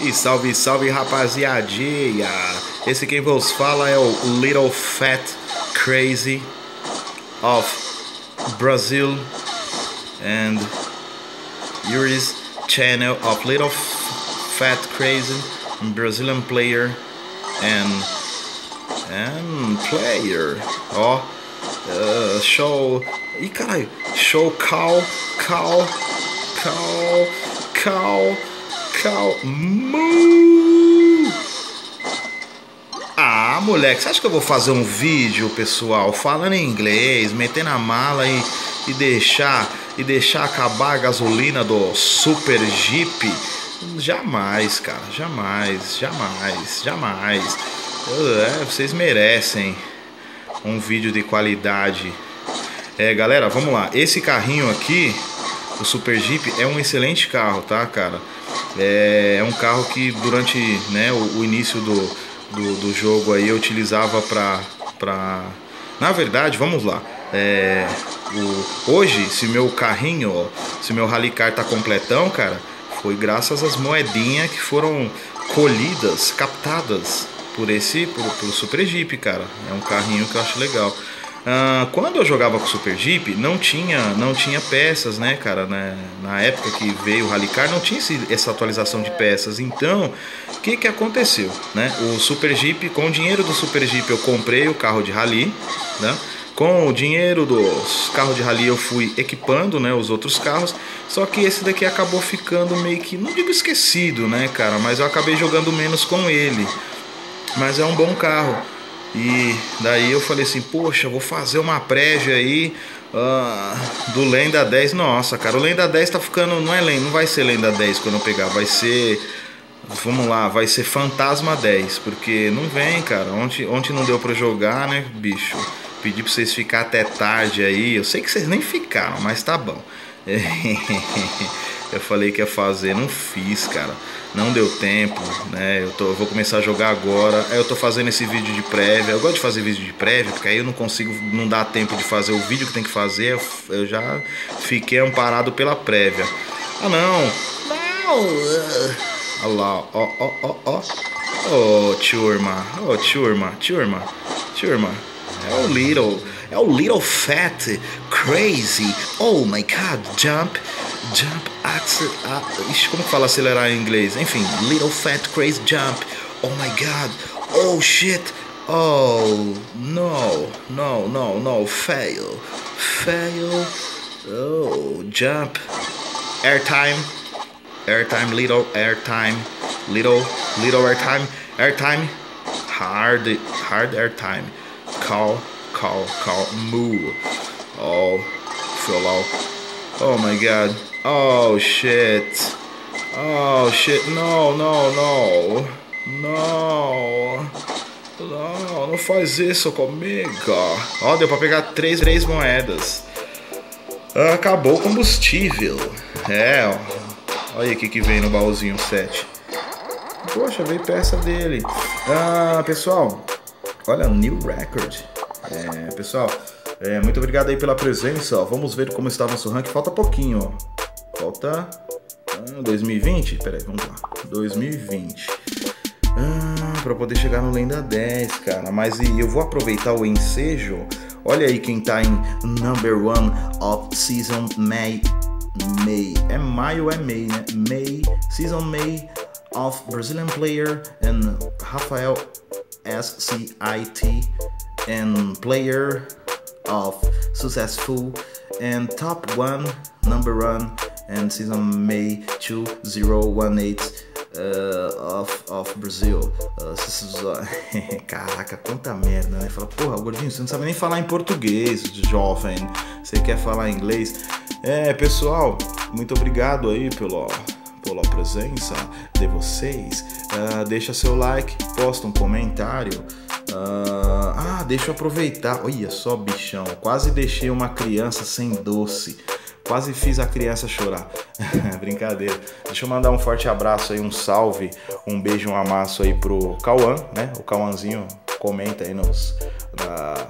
E salve, salve, rapaziadinha! Esse quem vos fala é o Little Fat Crazy of Brazil and Yuri's channel of Little Fat Crazy Brazilian player and player. Ó, show. Ih, caralho, show cow. Ah, moleque, você acha que eu vou fazer um vídeo, pessoal, falando em inglês, metendo a mala e deixar acabar a gasolina do Super Jeep? Jamais, cara, jamais. Vocês merecem um vídeo de qualidade. Galera, vamos lá. Esse carrinho aqui, o Super Jeep, é um excelente carro, tá, cara? É um carro que durante, né, o início do jogo aí eu utilizava pra... Na verdade, vamos lá. Hoje, se meu carrinho, se meu Rally Car tá completão, cara, foi graças às moedinhas que foram colhidas, captadas pelo Super Jeep, cara. É um carrinho que eu acho legal. Quando eu jogava com o Super Jeep, não tinha peças, né, cara? Na época que veio o Rally Car, não tinha essa atualização de peças. Então, o que aconteceu, né? O Super Jeep, com o dinheiro do Super Jeep, eu comprei o carro de rally, né? Com o dinheiro dos carros de rally eu fui equipando, né, os outros carros. Só que esse daqui acabou ficando meio que, não digo esquecido, né, cara? Mas eu acabei jogando menos com ele. Mas é um bom carro. E daí eu falei assim, poxa, vou fazer uma prévia aí do Lenda 10. Nossa, cara, o Lenda 10 tá ficando, não vai ser Lenda 10 quando eu pegar, vai ser, vamos lá, vai ser Fantasma 10, porque não vem, cara. Ontem não deu pra jogar, né, bicho? Pedi pra vocês ficar até tarde aí, eu sei que vocês nem ficaram, mas tá bom. Eu falei que ia fazer, não fiz, cara. Não deu tempo, né? Eu vou começar a jogar agora. Aí eu tô fazendo esse vídeo de prévia. Eu gosto de fazer vídeo de prévia, porque aí eu não dá tempo de fazer o vídeo que tem que fazer. Eu já fiquei amparado pela prévia. Não! Olha lá, ó. Ô, turma. É o Little Fat Crazy. Oh my God, jump, ixi, como que fala acelerar em inglês? Enfim, Little Fat Crazy Jump. Oh my God, oh shit, oh no, fail, oh, jump, airtime, little airtime, hard airtime, call, move, oh, fill out. Oh my God. Oh shit. Não faz isso comigo. Ó, deu pra pegar 3 moedas. Acabou o combustível. Ó. Olha aí o que vem no baúzinho 7. Poxa, veio peça dele. Pessoal, olha, new record. Pessoal, muito obrigado aí pela presença, ó. Vamos ver como está nosso ranking. Falta pouquinho, ó. Falta 2020? Pera aí, vamos lá. 2020. Pra poder chegar no Lenda 10, cara. Mas eu vou aproveitar o ensejo. Olha aí quem tá em number 1 of season May. É maio, é May, né? May, season May of Brazilian player and Rafael SCIT and player of successful and top 1 number 1 and season May 2018 of Brazil. Caraca, quanta merda, né? Fala, porra, gordinho, você não sabe nem falar em português, jovem. Você quer falar inglês? Pessoal, muito obrigado aí pela presença de vocês. Deixa seu like, posta um comentário. Deixa eu aproveitar. Olha só, bichão, quase deixei uma criança sem doce. Quase fiz a criança chorar. Brincadeira. Deixa eu mandar um forte abraço aí, um salve, um beijo, um amasso aí pro Cauã, né? O Cauãzinho comenta aí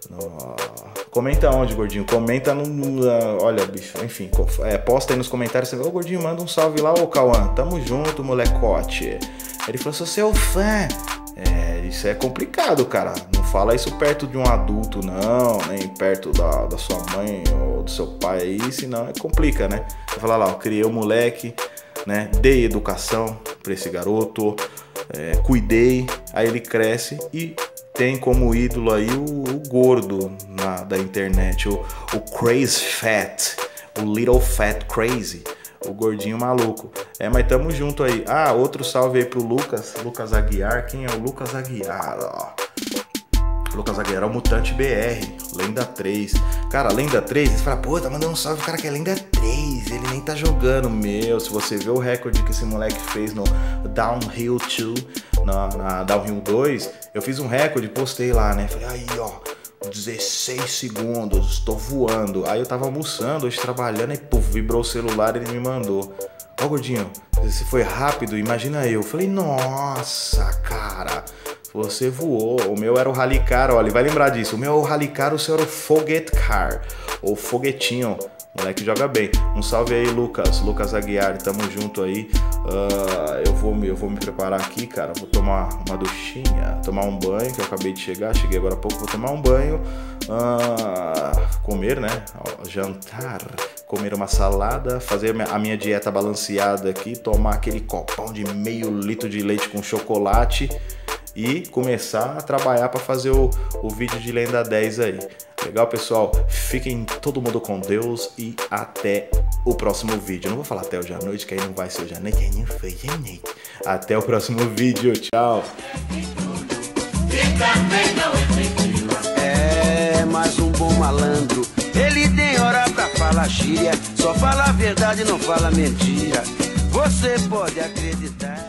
Comenta onde, gordinho? Comenta olha, bicho, enfim, posta aí nos comentários. Ô, gordinho, manda um salve lá, ô Cauã. Tamo junto, molecote. Ele falou, sou seu fã. Isso é complicado, cara. Não fala isso perto de um adulto, não. Nem perto da sua mãe ou do seu pai aí, senão complica, né? Você fala lá, ó, criei o moleque, né? Dei educação pra esse garoto, cuidei, aí ele cresce e tem como ídolo aí o gordo da internet, o Crazy Fat, o Little Fat Crazy, o gordinho maluco. Mas tamo junto aí. Outro salve aí pro Lucas Aguiar. Quem é o Lucas Aguiar? Lucas Aguiar é o Mutante BR, Lenda 3. Cara, Lenda 3, você fala, pô, tá mandando um salve, cara, que é Lenda 3, ele nem tá jogando. Se você vê o recorde que esse moleque fez no Downhill 2, na Downhill 2, eu fiz um recorde, postei lá, né? Falei, aí, ó, 16 segundos, tô voando. Aí eu tava almoçando, hoje trabalhando, e puf, vibrou o celular e ele me mandou. Ó, gordinho, se foi rápido, imagina eu. Falei, nossa, cara, você voou. O meu era o Rally Car, olha, vai lembrar disso. O meu é o Rally Car, o seu era o Foguete Car, ou Foguetinho. Moleque joga bem. Um salve aí, Lucas Aguiar, tamo junto aí. Eu vou me preparar aqui, cara. Vou tomar uma duchinha, tomar um banho, que eu acabei de chegar. Cheguei agora há pouco, vou tomar um banho. Comer, né? Jantar, comer uma salada, fazer a minha dieta balanceada aqui, tomar aquele copão de meio litro de leite com chocolate e começar a trabalhar para fazer o vídeo de Lenda 10 aí. Legal, pessoal? Fiquem todo mundo com Deus e até o próximo vídeo. Eu não vou falar até hoje à noite, que aí não vai ser hoje à noite, aí não foi à noite. Até o próximo vídeo, tchau! Mais um bom malandro. Ele tem hora pra falar gíria, só fala a verdade, não fala mentira. Você pode acreditar.